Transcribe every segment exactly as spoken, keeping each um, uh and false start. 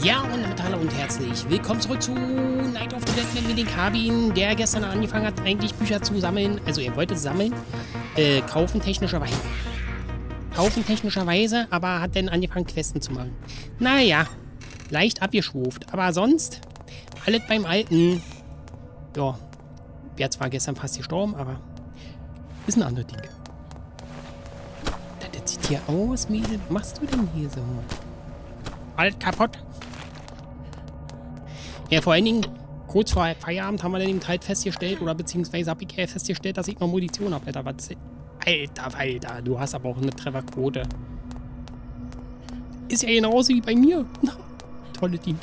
Ja, und damit hallo und herzlich willkommen zurück zu Night of the Dead mit den Kabin, der gestern angefangen hat, eigentlich Bücher zu sammeln. Also er wollte sammeln, äh, kaufen technischerweise. Kaufen technischerweise, aber hat dann angefangen, Questen zu machen. Naja, leicht abgeschwuft, aber sonst alles beim Alten. Ja, wäre zwar gestern fast gestorben, aber ist ein anderes Ding. Das sieht hier aus, Mädel. Was machst du denn hier so? Alles kaputt. Ja, vor allen Dingen, kurz vor Feierabend haben wir dann eben halt festgestellt, oder beziehungsweise habe ich festgestellt, dass ich noch Munition habe. Alter, was? Alter, Alter, du hast aber auch eine Trefferquote. Ist ja genauso wie bei mir. Tolle Ding.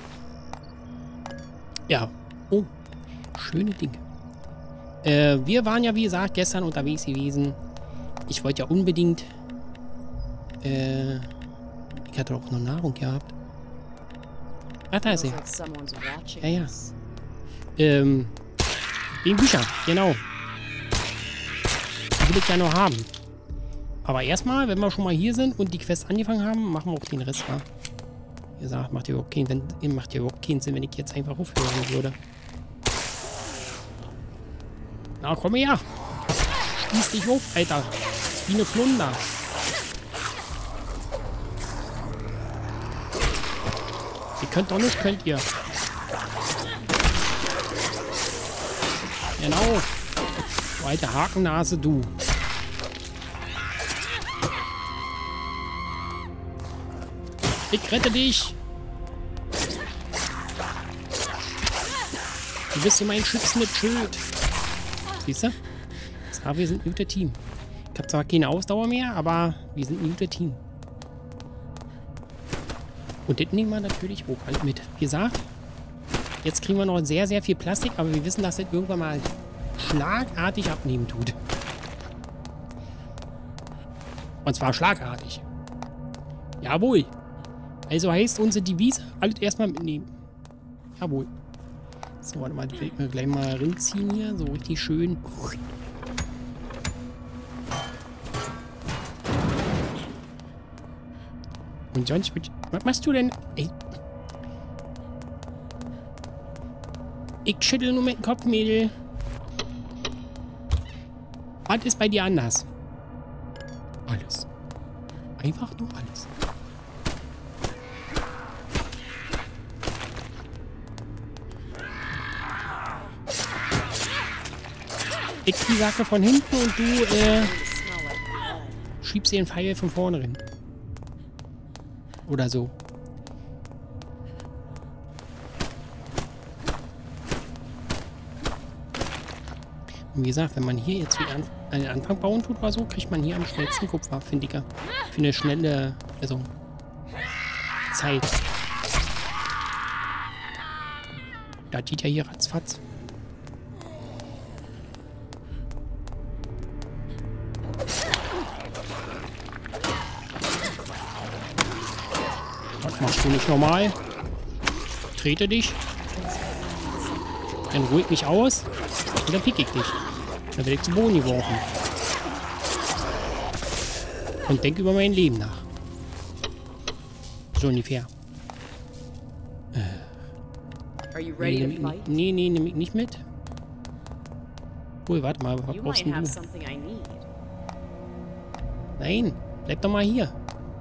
Ja. Oh, schöne Ding. Äh, wir waren ja, wie gesagt, gestern unterwegs gewesen. Ich wollte ja unbedingt... Äh, ich hatte auch noch Nahrung gehabt. Ah, da ist er. Ja, ja. Ähm, den Bücher, genau. Die will ich ja noch haben. Aber erstmal, wenn wir schon mal hier sind und die Quest angefangen haben, machen wir auch den Rest, wa? Wie gesagt, macht ja überhaupt keinen, wenn, macht ja überhaupt keinen Sinn, wenn ich jetzt einfach aufhören würde. Na, komm her! Schließ dich auf, Alter! Wie eine Flunder! Ihr könnt doch nicht, könnt ihr. Genau. Du alte Hakennase, du. Ich rette dich. Du bist so mein schützendes Schild. Siehst du? Ja, wir sind ein gutes Team. Ich habe zwar keine Ausdauer mehr, aber wir sind ein gutes Team. Und das nehmen wir natürlich auch halt mit. Wie gesagt, jetzt kriegen wir noch sehr, sehr viel Plastik, aber wir wissen, dass das irgendwann mal schlagartig abnehmen tut. Und zwar schlagartig. Jawohl. Also heißt unsere Devise, alles erstmal mitnehmen. Jawohl. So, warte mal, ich will mir gleich mal rinziehen hier. So richtig schön. Und sonst... Was machst du denn? Ey. Ich schüttel nur mit dem Kopf, Mädel. Was ist bei dir anders? Alles. Einfach nur alles. Ich die Sache von hinten und du äh, schiebst den Pfeil von vorne rein. Oder so. Und wie gesagt, wenn man hier jetzt wieder an, einen Anfang bauen tut oder so, kriegt man hier am schnellsten Kupfer, finde ich. Für eine schnelle, also Zeit. Da geht ja hier ratzfatz. Das machst du nicht normal. Trete dich. Dann ruhig mich aus. Und dann pick ich dich. Dann werde ich zu Boden geworfen. Und denk über mein Leben nach. So ungefähr. Äh. Nee, nehm, nee, nee, nehm ich nicht mit. Cool, warte mal, was brauchst du? Nein, bleib doch mal hier.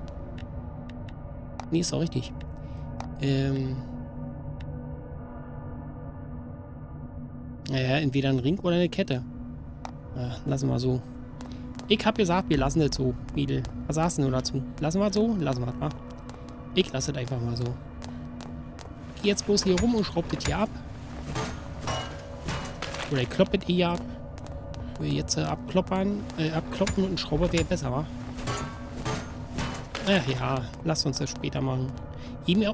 Nee, ist doch richtig. Ähm. Naja, entweder ein Ring oder eine Kette. Ja, lassen wir so. Ich hab gesagt, wir lassen das so, Mädel. Was sagst du dazu? Lassen wir es so? Lassen wir es mal. Ich lasse es einfach mal so. Geh jetzt bloß hier rum und schraub das hier ab. Oder ich kloppe das hier ab. Wir jetzt äh, abkloppern, äh, abkloppen und ein Schrauber wäre besser, wa? Ach ja, lass uns das später machen. E-Mail.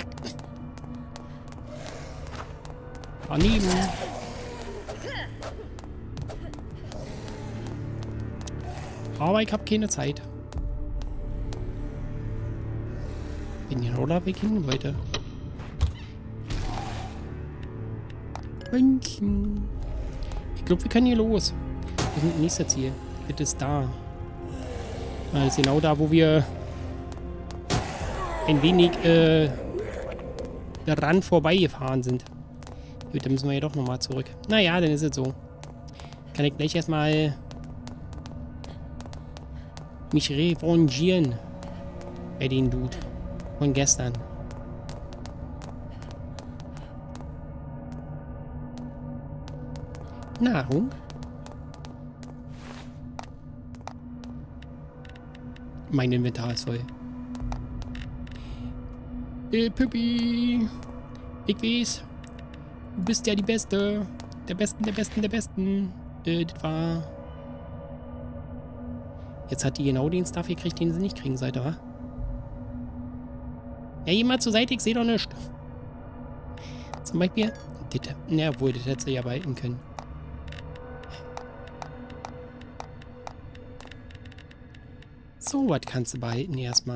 Daneben. Aber ich habe keine Zeit. Bin den Rollerweg hin, Leute. München. Ich glaube, wir können hier los. Wir sind das nächste Ziel. Das ist da. Das ist genau da, wo wir ein wenig äh, dran vorbeigefahren sind. Gut, dann müssen wir ja doch nochmal zurück. Naja, dann ist es so. Kann ich gleich erstmal mich revanchieren bei den Dude von gestern. Nahrung. Mein Inventar ist voll. Hey, Püppi. Ich weiß. Du bist ja die Beste. Der Besten, der Besten, der Besten. Äh, das war... Jetzt hat die genau den Stuff gekriegt, den sie nicht kriegen sollte, wa? Ja, jemand zur Seite, ich sehe doch nichts. Zum Beispiel... Das, na, obwohl, das hätte sie ja behalten können. So, was kannst du behalten erstmal?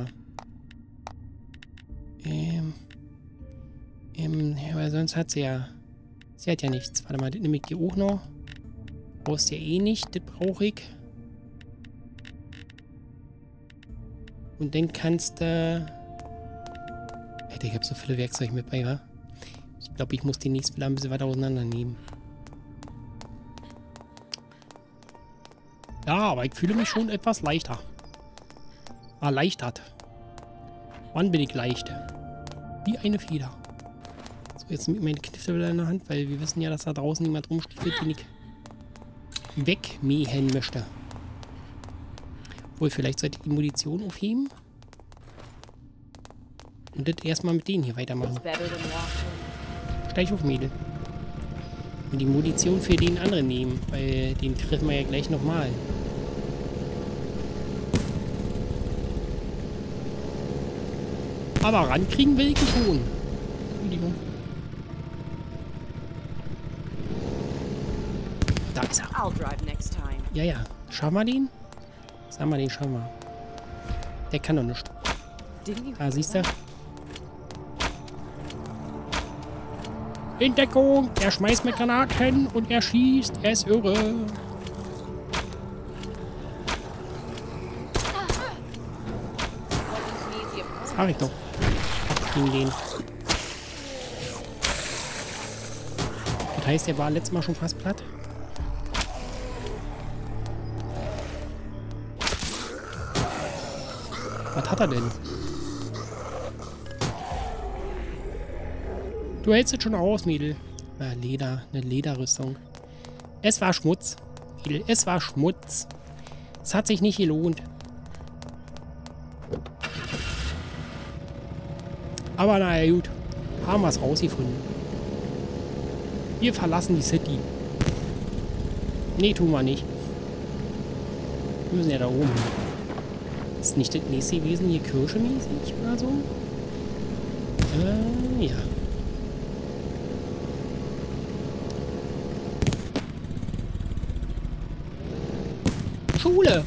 Ähm... Ähm, ja, weil sonst hat sie ja... Sie hat ja nichts. Warte mal, das nehme ich dir auch noch. Brauchst ja eh nicht, das brauche ich. Und dann kannst du... Alter, ich habe so viele Werkzeuge mit bei, wa? Ich glaube, ich muss die nächsten wieder ein bisschen weiter auseinandernehmen. Ja, aber ich fühle mich schon etwas leichter. Erleichtert. Wann bin ich leicht? Wie eine Feder. So, jetzt mit meinen Knifte wieder in der Hand, weil wir wissen ja, dass da draußen jemand rumsteht, den ich wegmähen möchte. Obwohl, vielleicht sollte ich die Munition aufheben. Und das erstmal mit denen hier weitermachen. Steig auf, Mädel. Und die Munition für den anderen nehmen, weil den treffen wir ja gleich nochmal. Aber rankriegen will ich ihn schon. Entschuldigung. Da ist er. Ja, ja. Schauen wir den? Sag mal, den schauen wir. Der kann doch nicht. Ah, siehst du? In Deckung! Er schmeißt mit Granaten und er schießt. Er ist irre. Sag ich doch. Gegen den. Das heißt, er war letztes Mal schon fast platt. Was hat er denn? Du hältst es schon aus, Mädel. Ah, Leder. Eine Lederrüstung. Es war Schmutz. Mädel, es war Schmutz. Es hat sich nicht gelohnt. Aber naja, gut. Haben wir es rausgefunden. Wir verlassen die City. Nee, tun wir nicht. Wir müssen ja da oben. Ist nicht das nächste gewesen hier kirchemäßig oder so? Äh, ja. Schule!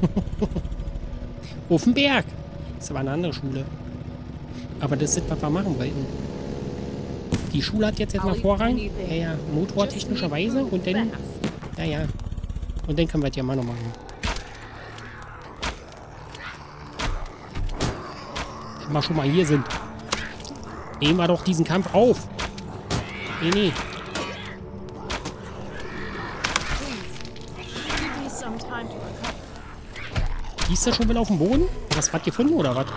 Auf dem Berg! Das ist aber eine andere Schule. Aber das ist, was wir machen wollten. Die Schule hat jetzt erstmal Vorrang. Ja, ja, motortechnischerweise. Und dann... Ja, ja. Und dann können wir das ja mal noch machen. Wenn wir schon mal hier sind. Nehmen wir doch diesen Kampf auf. Nee, nee. Die ist da schon wieder auf dem Boden? Hast du was gefunden oder was?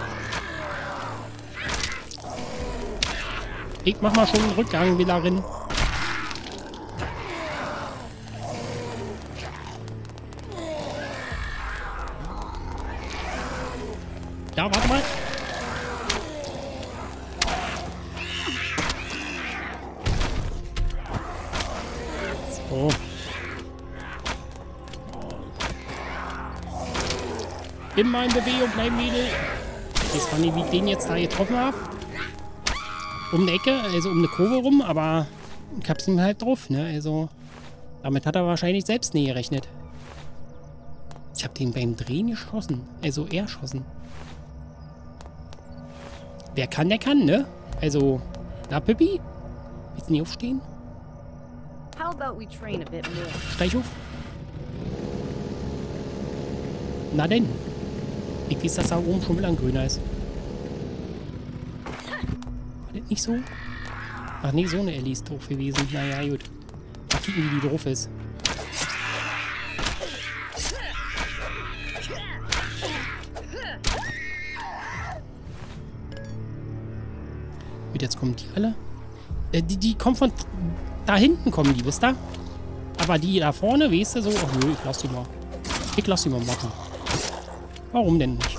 Ich mach mal schon einen Rückgang wieder rein. Ja, warte mal. So. Immer in Bewegung bleiben, Mädel. Ich weiß gar nicht, wie ich den jetzt da getroffen habe. Um eine Ecke, also um eine Kurve rum, aber ich hab's ihm halt drauf, ne? Also, damit hat er wahrscheinlich selbst nie gerechnet. Ich hab den beim Drehen geschossen. Also erschossen. Wer kann, der kann, ne? Also, na, Pippi? Willst du nie aufstehen? Steig auf. Na denn. Ich weiß, dass da oben schon wieder ein grüner ist. War das nicht so? Ach nee, so eine Ellie ist doof gewesen. Naja, gut. Mal gucken, wie die drauf ist. Und jetzt kommen die alle. Äh, die, die kommen von... Da hinten kommen die, wisst ihr? Aber die da vorne, weißt du, so... Ach nö, ich lass die mal. Ich lass die mal machen. Warum denn nicht?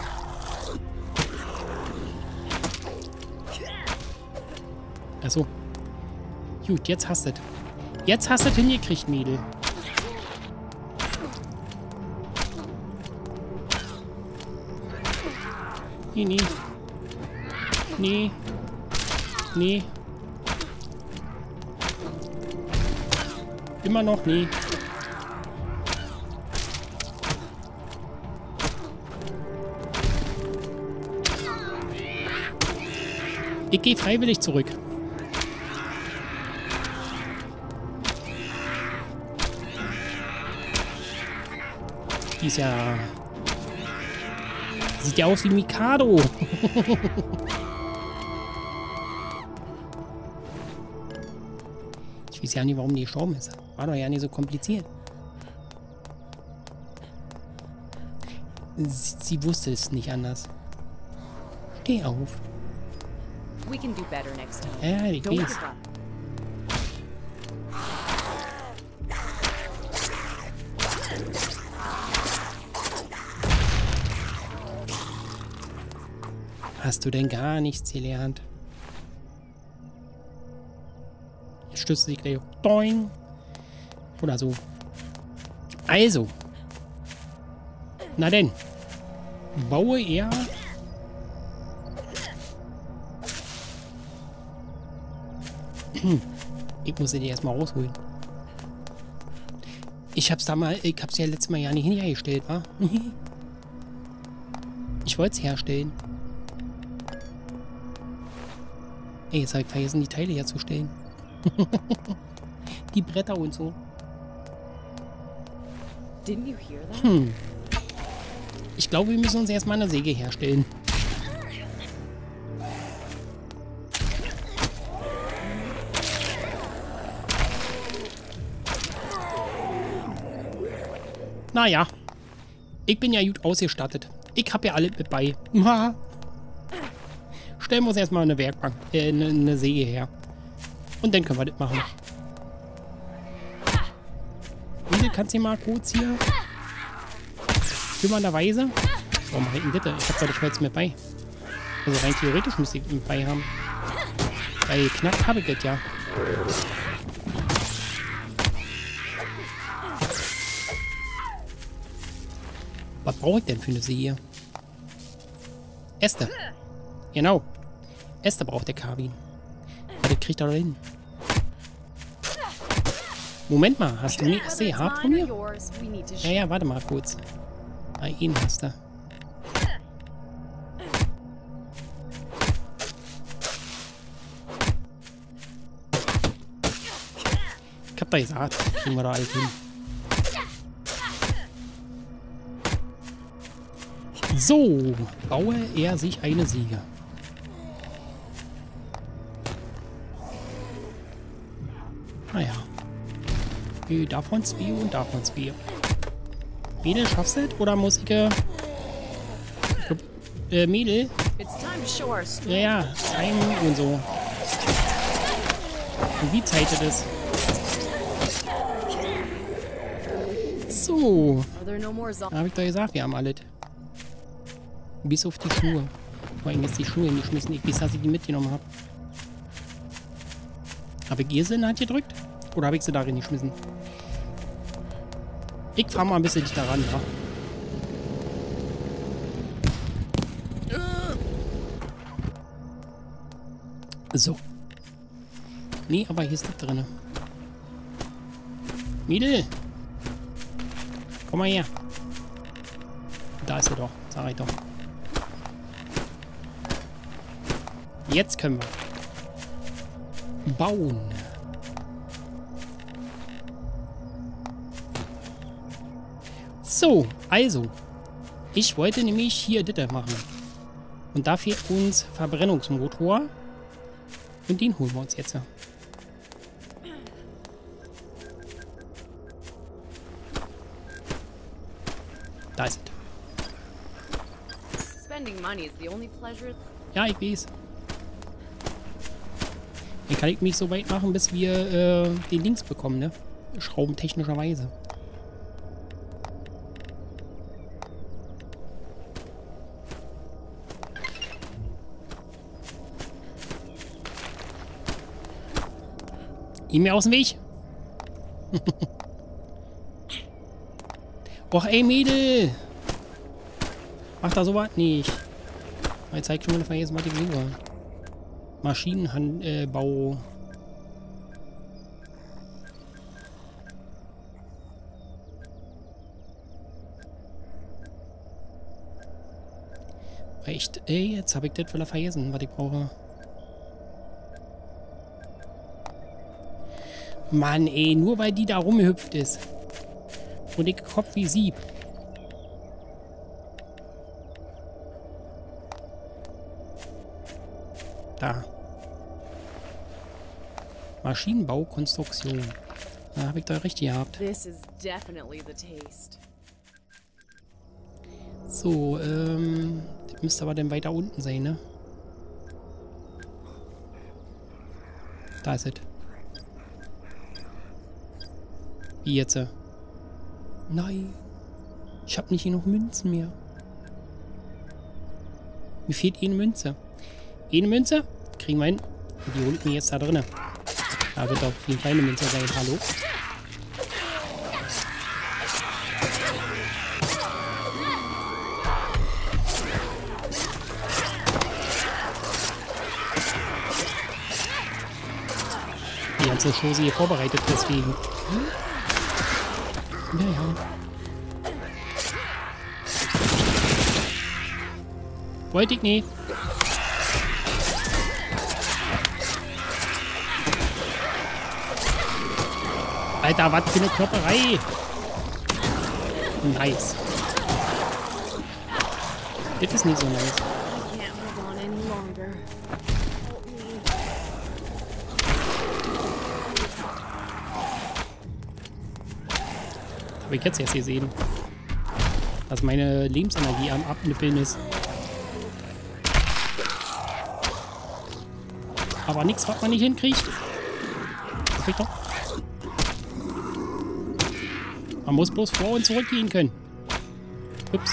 Achso. Gut, jetzt hast du es. Jetzt hast du es hingekriegt, Mädel. Nee, nee. Nee. Nee. Immer noch nee. Ich gehe freiwillig zurück. Die ist ja... Sieht ja aus wie Mikado. Ich weiß ja nicht, warum die gestorben ist. War doch ja nicht so kompliziert. Sie, sie wusste es nicht anders. Steh auf. We can do better next time. Ja, ich Don't weiß. give up. Hast du denn gar nichts gelernt? Jetzt stützt sich gleich auf Doing. Oder so. Also. Na denn. Baue er... Ich muss sie dir erstmal rausholen. Ich hab's da mal... Ich hab's ja letztes Mal ja nicht hergestellt, wa? Ich wollte es herstellen. Ey, jetzt habe ich vergessen, die Teile herzustellen. Die Bretter und so. Didn't you hear that? Hm. Ich glaube, wir müssen uns erstmal eine Säge herstellen. Naja. Ich bin ja gut ausgestattet. Ich habe ja alles mit bei. Stellen wir uns erstmal eine Werkbank, äh, eine, eine Säge her. Und dann können wir das machen. Wie kannst du mal kurz hier kümmernderweise? Warum mache ich denn bitte? Ich habe da das Holz mit bei. Also rein theoretisch müsste ich mit bei haben. Weil knackt habe ich das ja. Was brauche ich denn für eine Säge? Äste. Genau. Äste braucht der Carbin. Aber der kriegt er doch hin. Moment mal, hast du nie Äste gehabt von mir? Ja, ja, warte mal kurz. Ah, ihn hast du. Ich hab da gesagt, kriegen wir da alles hin. So, baue er sich eine Säge. Naja. Okay, davon zwei und davon zwei. Mädel, schaffst du das? Oder muss ich... Äh, äh Mädel? Ja, ja, Time und so. Und wie zeitet es? So. Da habe ich doch gesagt, wir haben alles. Bis auf die Schuhe. Vor allem jetzt die Schuhe hingeschmissen. Ich weiß, dass ich die mitgenommen habe. Habe ich ihr sie in die Hand gedrückt? Oder habe ich sie darin geschmissen? Ich fahre mal ein bisschen dichter ran, ja. So. Nee, aber hier ist das drin. Mädel! Komm mal her. Da ist er doch. Sag ich doch. Jetzt können wir bauen. So, also. Ich wollte nämlich hier das machen. Und da fehlt uns Verbrennungsmotor. Und den holen wir uns jetzt. Da ist es. Spending money is the only pleasure. Ja, ich weiß. Dann kann ich mich so weit machen, bis wir äh, den Links bekommen, ne? Schraubentechnischerweise. Ihm mir aus dem Weg. Och, ey, Mädel. Mach da sowas nicht. Jetzt zeigt schon mal vergessen, was ich suche. Maschinenbau. Äh, Echt? Ey, jetzt habe ich das wieder vergessen, was ich brauche. Mann, ey, nur weil die da rumgehüpft ist. Und ich Kopf wie Sieb. Da. Maschinenbau, Konstruktion. Da habe ich da richtig gehabt. This is definitely the taste. So, ähm, das müsste aber dann weiter unten sein, ne? Da ist es. Wie jetzt? Nein. Ich habe nicht genug Münzen mehr. Mir fehlt eine Münze. Eine Münze? Kriegen wir hin. Und die holt mir jetzt da drinnen. Da wird auf jeden Fall eine Münze sein. Hallo? Die ganze Chose hier vorbereitet, deswegen. Naja. Wollte ich nicht. Alter, was für eine Klopperei. Nice. Das ist nicht so nice. Habe ich jetzt erst gesehen, dass meine Lebensenergie am Abnippeln ist. Aber nichts, was man nicht hinkriegt. Hoffe ich doch. Man muss bloß vor und zurück gehen können. Ups.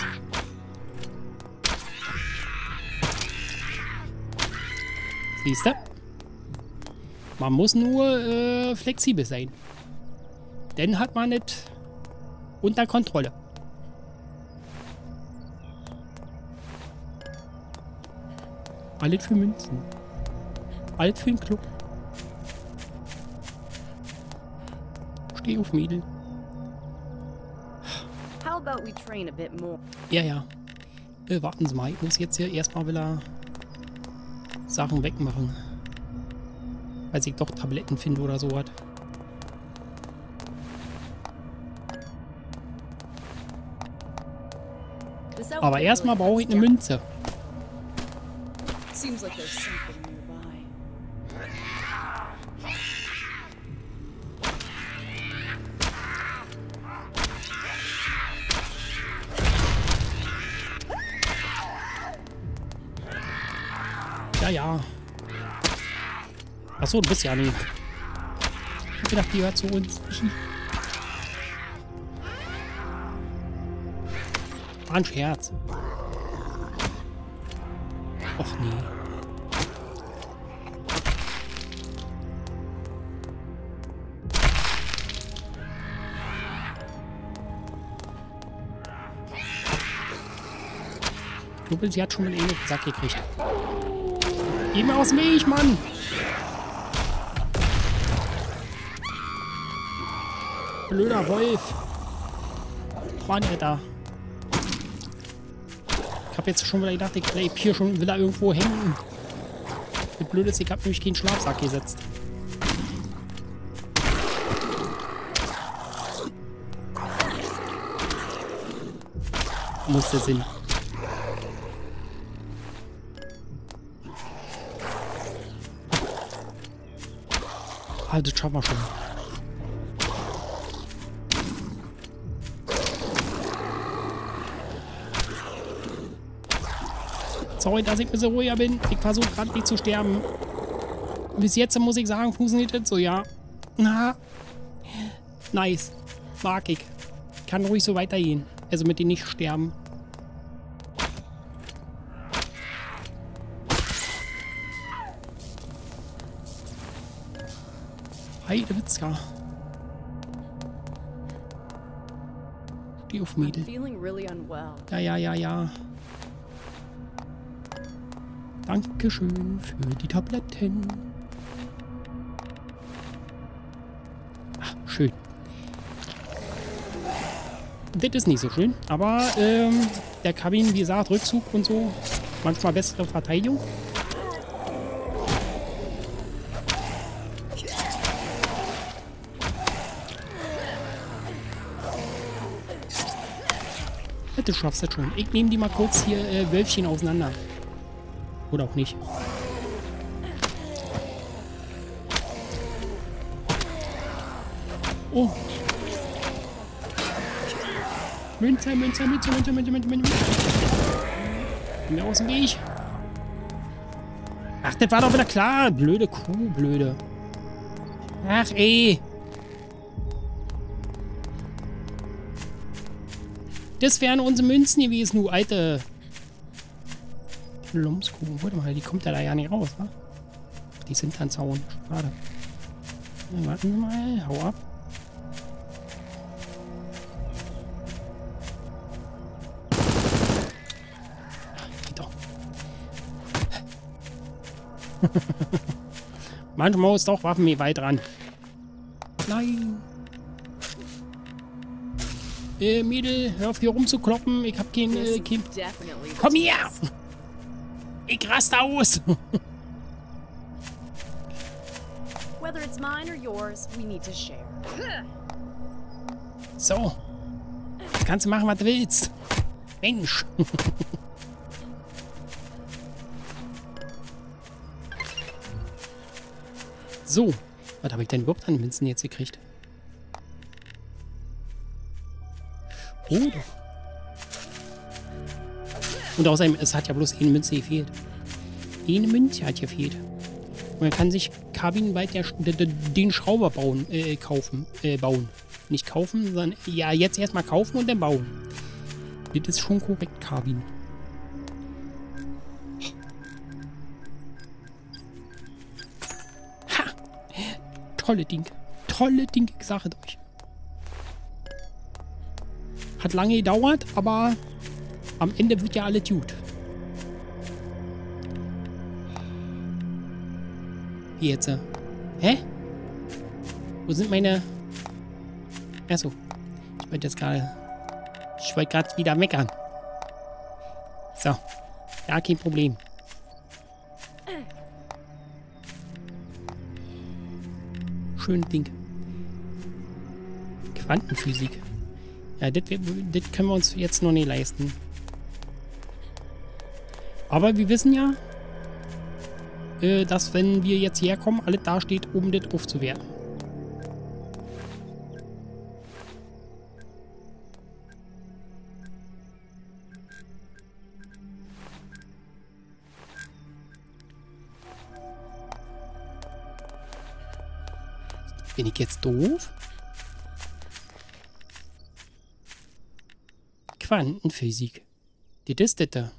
Siehst du? Man muss nur äh, flexibel sein. Dann hat man es unter Kontrolle. Alles für Münzen. Alles für den Club. Steh auf, Mädel. How about we train a bit more? Ja, ja. Äh, warten Sie mal. Ich muss jetzt hier erstmal wieder Sachen wegmachen. Falls ich doch Tabletten finde oder so was. Aber erstmal brauche ich eine Münze. Seems like there's something nearby. Ja, ja. Achso, du bist ja nicht. Ich hab gedacht, die gehört zu uns. War ein Scherz. Och nee. Kumpel, sie hat schon mal einen Sack gekriegt. Geh mir aus dem Weg, Mann! Blöder Wolf. Mann, Alter. Ich hab jetzt schon wieder gedacht, ich bleib hier schon wieder irgendwo hängen. Das Blöde ist, ich hab nämlich keinen Schlafsack gesetzt. Musste Sinn. Ah, das schaffen wir schon. Sorry, dass ich ein bisschen ruhiger bin. Ich versuche gerade nicht zu sterben. Bis jetzt muss ich sagen, funktioniert das so, ja. Na. Nice. Mag ich. Kann ruhig so weitergehen. Also mit denen nicht sterben. Heidewitzka. Die auf Mädel. Feeling really unwell. Ja, ja, ja, ja. Dankeschön für die Tabletten. Ach, schön. Das ist nicht so schön, aber ähm, der Kabin, wie gesagt, Rückzug und so. Manchmal bessere Verteidigung. Ja, du schaffst das schon. Ich nehme die mal kurz hier äh, Wölfchen auseinander. Oder auch nicht. Oh. Münze, Münze, Münze, Münze, Münze, Münze, Münze. Bin mir aus dem Weg. Ach, das war doch wieder klar. Blöde Kuh, blöde. Ach, ey. Das wären unsere Münzen gewesen, du alte Lumskuh. Warte mal, die kommt ja da ja nicht raus, wa? Ach, die sind dann Zaun. Schade. Ja, warten wir mal. Hau ab. Ach, geht doch. Manchmal ist doch Waffen mir weit dran. Nein. Äh, Mädel, hör auf hier rumzukloppen. Ich hab kein... Äh, kein... Komm her! Ich raste aus! Whether it's mine or yours, we need to share. So. Jetzt kannst du machen, was du willst. Mensch. So. Was habe ich denn überhaupt an Münzen jetzt gekriegt? Oh doch. Und außerdem, es hat ja bloß eine Münze gefehlt. Eine Münze hat gefehlt. Und man kann sich kabinenweit der, der, den Schrauber bauen, äh, kaufen, äh, bauen. Nicht kaufen, sondern ja, jetzt erstmal kaufen und dann bauen. Das ist schon korrekt, Kabin. Ha! Tolle Ding. Tolle Ding, ich sage es euch. Hat lange gedauert, aber am Ende wird ja alles gut. Wie jetzt? Hä? Wo sind meine... Achso. Ich wollte jetzt gerade... Ich wollte gerade wieder meckern. So. Ja, kein Problem. Schönes Ding. Quantenphysik. Ja, das, das können wir uns jetzt noch nicht leisten. Aber wir wissen ja, äh, dass wenn wir jetzt herkommen, alles da steht, um das aufzuwerten. Bin ich jetzt doof? Quantenphysik. Das ist das da.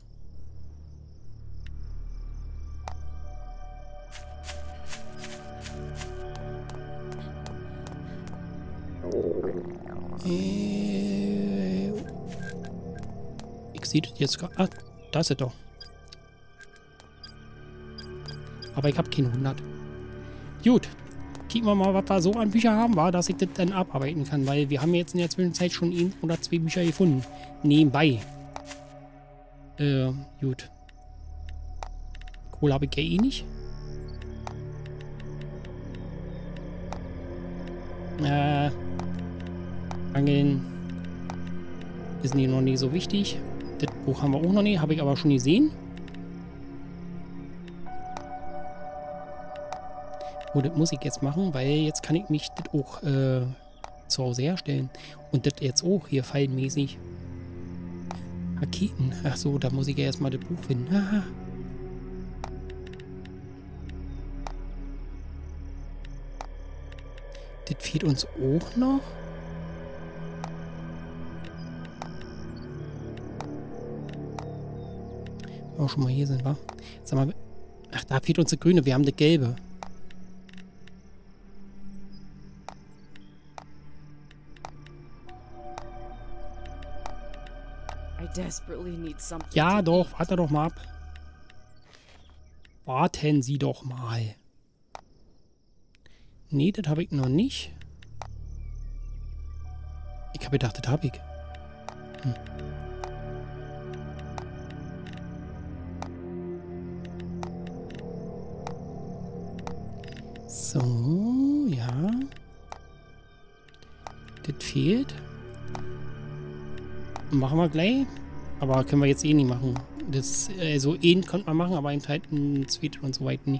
Äh, ich sehe das jetzt gerade. Ah, da ist es doch. Aber ich habe kein hundert. Gut. Kicken wir mal, was wir so an Büchern haben, war, dass ich das dann abarbeiten kann, weil wir haben jetzt in der Zwischenzeit schon ein oder zwei Bücher gefunden. Nebenbei. Äh, gut. Kohle habe ich ja eh nicht. Äh, Angeln ist nie noch nicht so wichtig. Das Buch haben wir auch noch nicht, habe ich aber schon gesehen. Oh, das muss ich jetzt machen, weil jetzt kann ich mich das auch äh, zu Hause herstellen. Und das jetzt auch hier fallenmäßig. Raketen. Ach so, da muss ich ja erstmal das Buch finden. Aha. Das fehlt uns auch noch. Auch schon mal hier sind, wa? Sag mal. Ach, da fehlt uns das Grüne. Wir haben das Gelbe. I desperately need something. Ja, to doch. eat. Warte doch mal ab. Warten Sie doch mal. Nee, das habe ich noch nicht. Ich habe gedacht, das habe ich. Hm. So, ja. Das fehlt. Machen wir gleich. Aber können wir jetzt eh nicht machen. Das, also, eh konnte man machen, aber eben halt ein Zweet und so weiter nicht.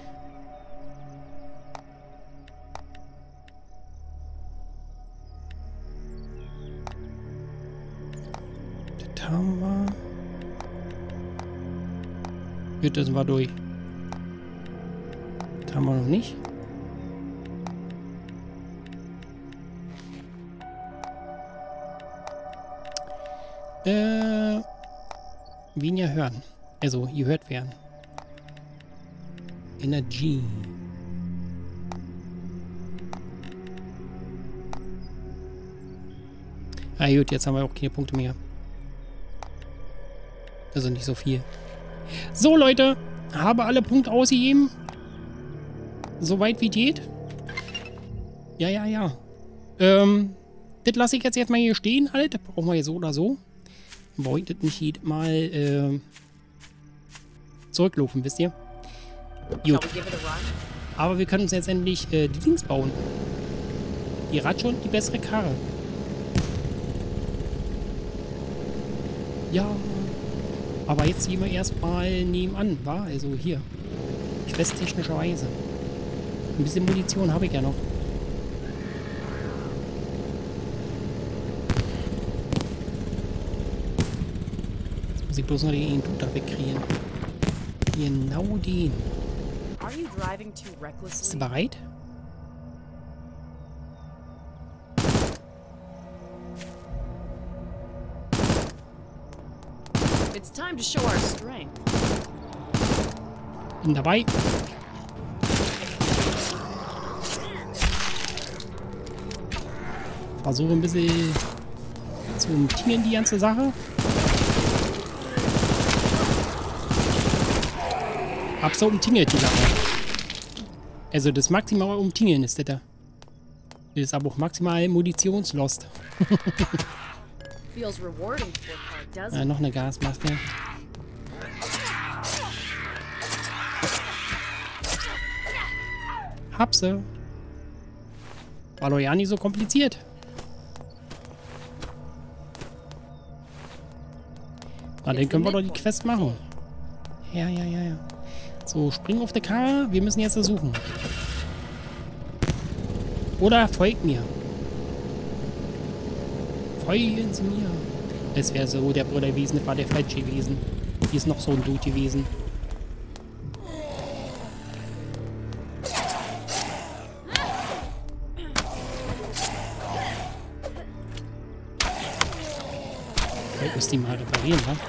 Das haben wir. Gut, das sind wir durch. Das haben wir noch nicht. Äh, weniger hören. Also, gehört werden. Energie. Ah gut, jetzt haben wir auch keine Punkte mehr. Also nicht so viel. So, Leute. Habe alle Punkte ausgegeben. Soweit wie geht. Ja, ja, ja. Ähm, das lasse ich jetzt erstmal hier stehen, halt. Das brauchen wir ja so oder so. Brauche ich das nicht jedes Mal äh, zurücklaufen, wisst ihr? Gut. Aber wir können uns jetzt endlich äh, die Dings bauen. Die Ratsche und die bessere Karre. Ja. Aber jetzt gehen wir erstmal nebenan, wa? Also hier. Questtechnischerweise. Ein bisschen Munition habe ich ja noch. Jetzt muss ich bloß noch den Dude da wegkriegen. Genau den. Are you driving too Bist du recklessly? bereit? It's time to show our strength. Bin dabei. Versuche ein bisschen zu umtingen die ganze Sache. Hab's so umtingelt, die Sache. Also das maximale Umtingeln ist das da. Das ist aber auch maximal Munitionslost. Feels rewarding to work hard, doesn't Ja, it? noch eine Gasmaske. Hab sie. War doch ja nicht so kompliziert. Na, dann können wir doch die Quest machen. Ja, ja, ja, ja. So, spring auf die Karre. Wir müssen jetzt suchen. Oder folgt mir. Folgen Sie mir. Das wäre so der Bruder gewesen, das war der falsche gewesen. Hier ist noch so ein Dude gewesen. Ich muss die mal reparieren, wa?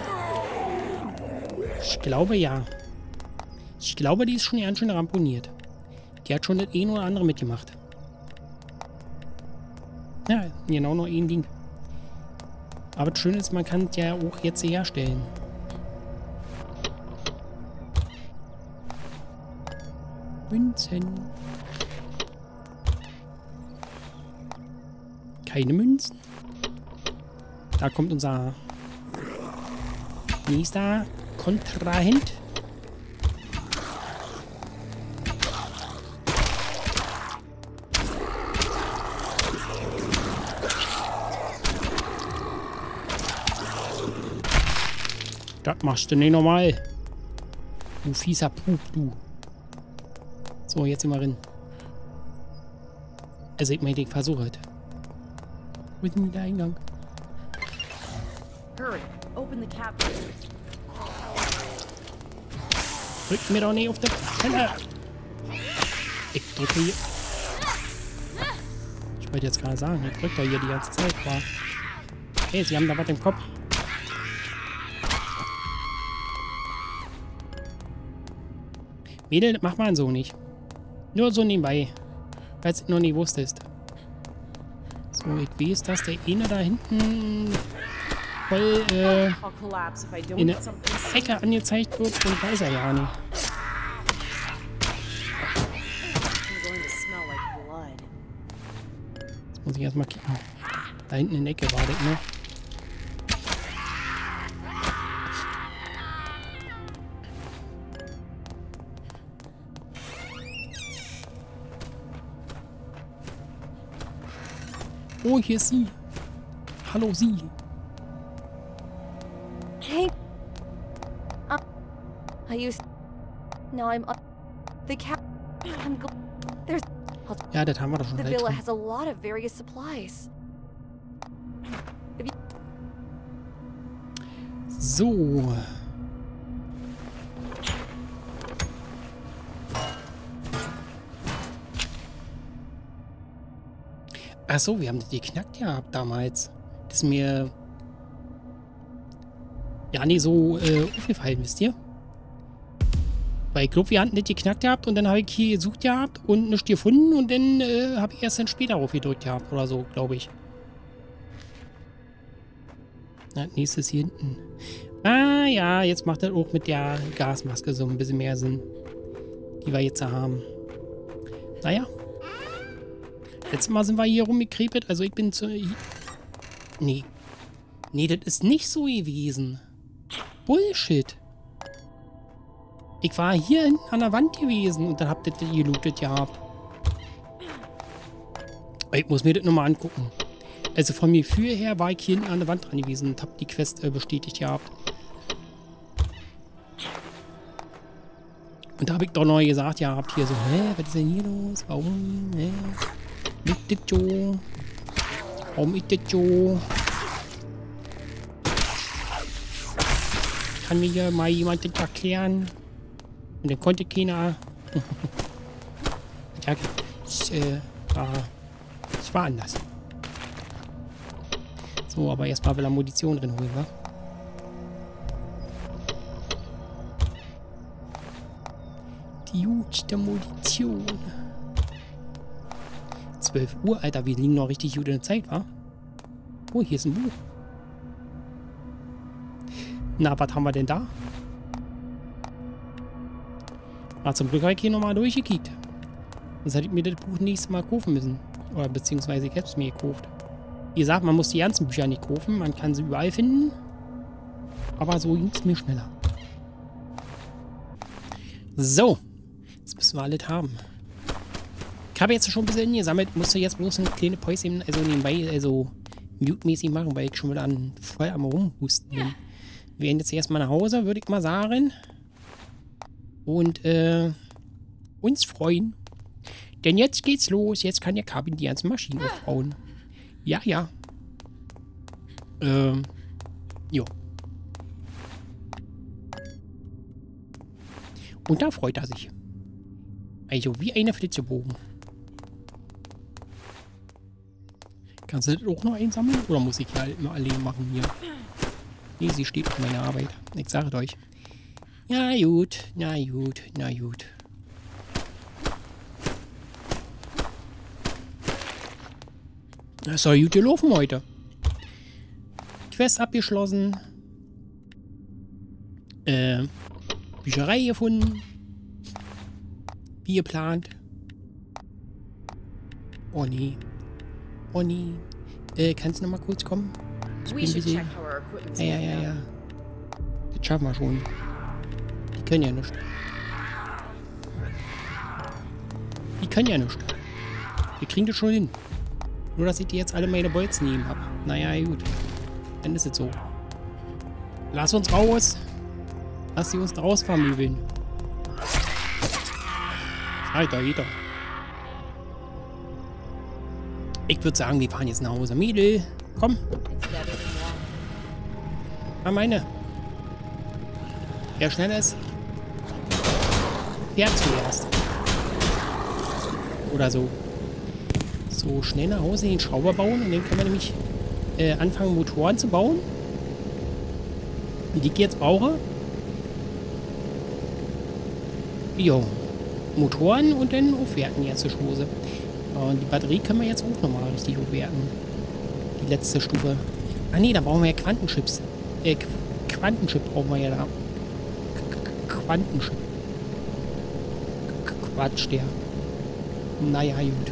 Ich glaube ja. Ich glaube, die ist schon ganz schön ramponiert. Die hat schon das ein oder andere mitgemacht. Ja, genau noch ein Ding. Aber das Schöne ist, man kann es ja auch jetzt herstellen. Münzen. Keine Münzen. Da kommt unser nächster Kontrahent. Das machst du nicht normal. Du fieser Pup, du. So, jetzt sind wir drin. Also ich meine, ich versuche es. Wo ist denn der Eingang? Hurry, open the cap. Drückt mir doch nicht auf der Pelle. Ich drücke hier. Ich wollte jetzt gerade sagen, ich drücke da hier die ganze Zeit. Aber hey, sie haben da was im Kopf. Mädel, das macht man so nicht. Nur so nebenbei. Falls du noch nie wusstest. So, ich weiß, dass der eine da hinten voll äh, I'll collapse if I don't in der get something. Ecke angezeigt wird und weiß er ja nicht. It's going to smell like blood. Jetzt muss ich erstmal kicken. Da hinten in der Ecke war das, ne? Oh, hier ist sie. Hallo, sie. Hey. Uh, I used. Now I'm. Uh, the cap. I'm. Go There's. Ja, das haben wir doch schon. The halt villa drin. has a lot of various supplies. So. Ach so, wir haben das geknackt gehabt damals. Das ist mir ja nie so äh, aufgefallen, wisst ihr? Weil ich glaube, wir hatten das geknackt gehabt und dann habe ich hier gesucht gehabt und nichts gefunden und dann äh, habe ich erst dann später aufgedrückt gehabt oder so, glaube ich. Na, nächstes hier hinten. Ah ja, jetzt macht das auch mit der Gasmaske so ein bisschen mehr Sinn. Die wir jetzt haben. Naja. Letztes Mal sind wir hier rumgekrepet, also ich bin zu... Nee. Nee, das ist nicht so gewesen. Bullshit. Ich war hier hinten an der Wand gewesen und dann habt ihr das gelootet gehabt. Ich muss mir das nochmal angucken. Also vom Gefühl her war ich hier hinten an der Wand dran gewesen und hab die Quest äh, bestätigt gehabt. Und da habe ich doch neu gesagt, ja, habt hier so, hä, was ist denn hier los? Warum? Hä? Nicht das so? Warum ist das so? Kann mir hier mal jemand das erklären? Und dann konnte keiner. Ja, ich, äh, war, ich war anders. So, aber erstmal will er Munition drin holen, wa? Die gut der Munition. zwölf Uhr, Alter, wir liegen noch richtig gut in der Zeit, wa? Oh, hier ist ein Buch. Na, was haben wir denn da? Ah, zum Glück habe ich hier nochmal durchgekickt. Sonst hätte ich mir das Buch nächstes Mal kaufen müssen. Oder beziehungsweise ich hätte es mir gekauft. Wie gesagt, man muss die ganzen Bücher nicht kaufen. Man kann sie überall finden. Aber so ging es mir schneller. So. Jetzt müssen wir alles haben. Ich habe jetzt schon ein bisschen gesammelt. Musste jetzt bloß eine kleine Päuschen, also nebenbei, also mute-mäßig machen, weil ich schon wieder an, voll am Rumhusten bin. Wir gehen jetzt erstmal nach Hause, würde ich mal sagen. Und, äh, uns freuen. Denn jetzt geht's los. Jetzt kann der Kabin die ganzen Maschinen aufbauen. Ja, ja. Ähm, jo. Und da freut er sich. Also wie eine Flitzebogen. Kannst du das auch noch einsammeln? Oder muss ich halt immer allein machen hier? Nee, sie steht auf meiner Arbeit. Ich sage euch. Na gut, na gut, na gut. Das soll gut gelaufen heute. Quest abgeschlossen. Äh, Bücherei gefunden. Wie geplant. Oh nee. Oh nee. Äh, kannst du noch mal kurz kommen? Ich bin busy. Ja, ja, ja, ja. Das schaffen wir schon. Die können ja nichts. Die können ja nichts. Wir kriegen das schon hin. Nur, dass ich die jetzt alle meine Bolzen nehmen habe. Naja, gut. Dann ist es so. Lass uns raus. Lass sie uns draus vermöbeln. Alter, jeder. Ich würde sagen, wir fahren jetzt nach Hause. Mädel, komm. Ah, meine. Wer schneller ist, fährt zuerst. Oder so. So, schnell nach Hause den Schrauber bauen und dann können wir nämlich äh, anfangen, Motoren zu bauen. Die ich jetzt brauche. Jo. Motoren und dann aufwerten jetzt zur Schose. Und die Batterie können wir jetzt auch nochmal richtig aufwerten. Die letzte Stufe. Ah ne, da brauchen wir ja Quantenchips. Äh, Qu Quantenchip brauchen wir ja da. Quantenchip. Quatsch, der. Naja, gut.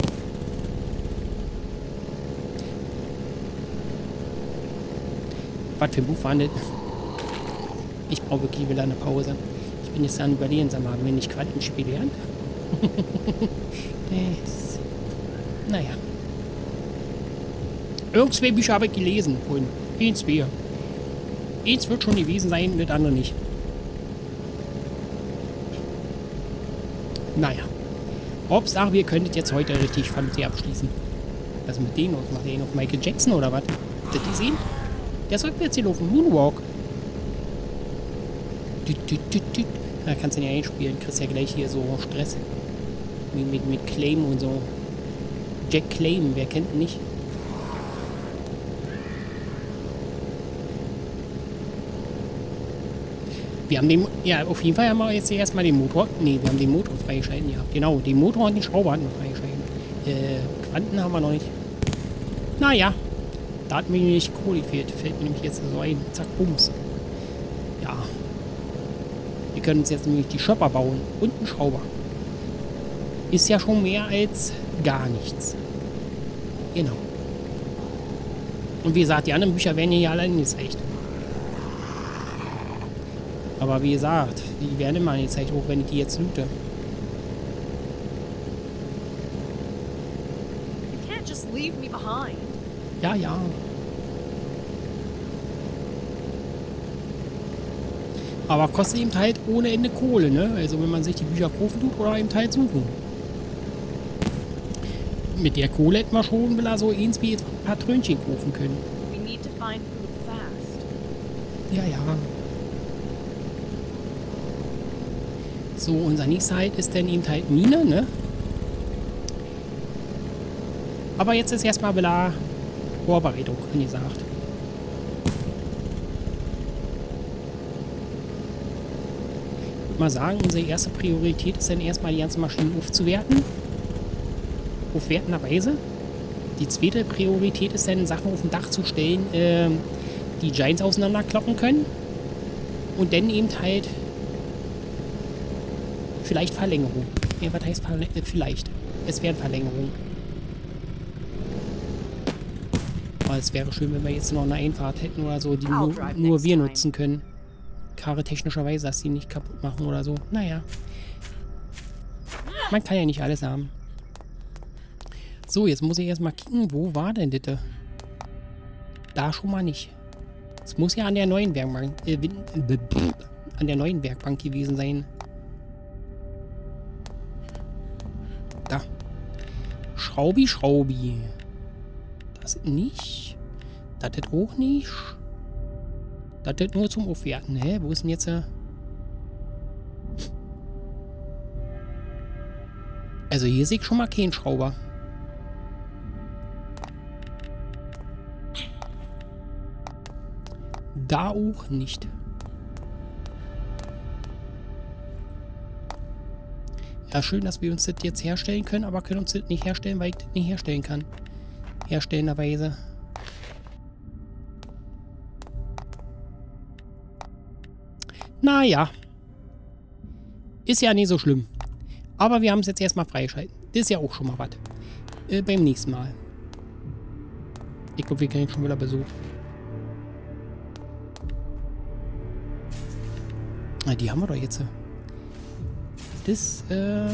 Was für ein Buch war das? Ich brauche wirklich wieder eine Pause. Ich bin jetzt dann überlegen, sag mal, haben wir nicht Quantenchip gelernt? das, naja. Irgend zwei Bücher habe ich gelesen vorhin. Eins, zwei. Eins wird schon gewesen sein, das andere nicht. Naja. Hauptsache, wir könnten jetzt heute richtig vernünftig abschließen. Was mit denen und macht den auf Michael Jackson oder was? Habt ihr die sehen? Der ist rückwärts hier laufen. Moonwalk. Düt, düt, düt, düt. Da kannst du ja einspielen. Kriegst ja gleich hier so Stress. Mit, mit, mit Claim und so. Jack Claim, wer kennt ihn nicht? Wir haben den, ja, auf jeden Fall haben wir jetzt erstmal den Motor, nee, wir haben den Motor freigeschalten, ja, genau, den Motor und den Schrauber hatten wir freigeschalten. Äh, Quanten haben wir noch nicht. Naja, da hat mir nämlich Kohle gefehlt, fällt mir nämlich jetzt so ein, zack, bums. Ja, wir können uns jetzt nämlich die Chopper bauen und einen Schrauber. Ist ja schon mehr als gar nichts. Genau. Und wie gesagt, die anderen Bücher werden hier allein gezeigt. Aber wie gesagt, die werden immer angezeigt, auch wenn ich die jetzt loote. You can't just leave me behind. Ja, ja. Aber kostet eben halt ohne Ende Kohle, ne? Also wenn man sich die Bücher kaufen tut oder eben halt suchen. Mit der Kohle hätten wir schon will so eins wie ein paar Trönchen kaufen können. We need to find food fast. Ja, ja. So, unser nächster Halt ist dann eben halt Mine, ne? Aber jetzt ist erstmal wieder Vorbereitung, wie gesagt. Ich würde mal sagen, unsere erste Priorität ist dann erstmal die ganzen Maschinen aufzuwerten. Aufwertenderweise. Die zweite Priorität ist dann, Sachen auf dem Dach zu stellen, äh, die Giants auseinanderkloppen können. Und dann eben halt vielleicht Verlängerung. Ja, was heißt Verlä äh, vielleicht? Es wären Verlängerungen. Aber es wäre schön, wenn wir jetzt noch eine Einfahrt hätten oder so, die nur, nur wir nutzen können. Karre technischerweise, dass die nicht kaputt machen oder so. Naja. Man kann ja nicht alles haben. So, jetzt muss ich erstmal gucken, wo war denn das? Da schon mal nicht. Es muss ja an der neuen Werkbank, äh, an der neuen Werkbank gewesen sein. Da. Schraubi, Schraubi. Das nicht. Das ist auch nicht. Das ist nur zum Aufwerten. Hä? Wo ist denn jetzt der? Also hier sehe ich schon mal keinen Schrauber. Da auch nicht. Ja, schön, dass wir uns das jetzt herstellen können, aber können uns das nicht herstellen, weil ich das nicht herstellen kann. Herstellenderweise. Naja. Ist ja nicht so schlimm. Aber wir haben es jetzt erstmal freigeschalten. Das ist ja auch schon mal was. Äh, beim nächsten Mal. Ich glaube, wir kriegen schon wieder Besuch. Na, die haben wir doch jetzt. Das, äh...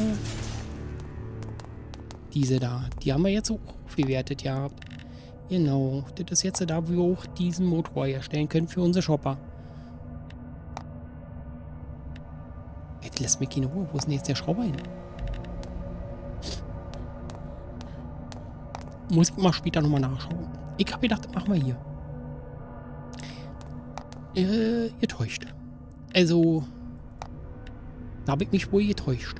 diese da. Die haben wir jetzt auch aufgewertet, ja. Genau. Das ist jetzt da, wo wir auch diesen Motor herstellen können für unsere Shopper. Ey, die lässt mich keine Ruhe. Wo ist denn jetzt der Schrauber hin? Muss ich mal später nochmal nachschauen. Ich habe gedacht, das machen wir hier. Äh, getäuscht. Also, da habe ich mich wohl getäuscht.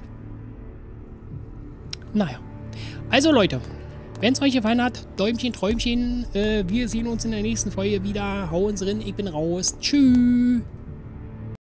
Naja. Also Leute, wenn es euch gefallen hat, Däumchen, Träumchen. Äh, wir sehen uns in der nächsten Folge wieder. Hau uns rein, ich bin raus. Tschüss.